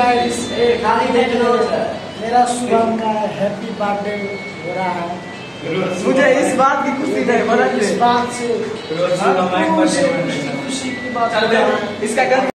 Guys, मेरा शुभम का happy birthday हो रहा है। मुझे इस बात की खुशी नहीं, इस बात से खुशी की बात है। इसका